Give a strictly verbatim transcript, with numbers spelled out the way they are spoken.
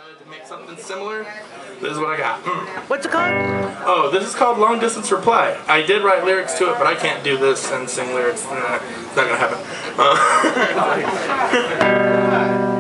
decided to make something similar. This is what I got. What's it called? Oh, this is called Long Distance Reply. I did write lyrics to it, but I can't do this and sing lyrics. Nah, it's not gonna happen. Uh,